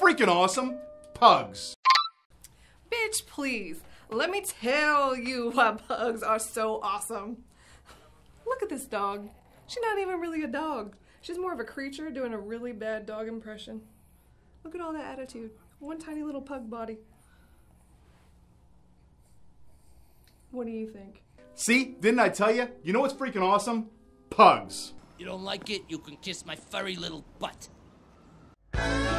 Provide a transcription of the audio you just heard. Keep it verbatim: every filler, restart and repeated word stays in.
freaking awesome? Pugs. Bitch, please. Let me tell you why pugs are so awesome. Look at this dog. She's not even really a dog. She's more of a creature doing a really bad dog impression. Look at all that attitude. One tiny little pug body. What do you think? See? Didn't I tell you? You know what's freaking awesome? Pugs. You don't like it? You can kiss my furry little butt.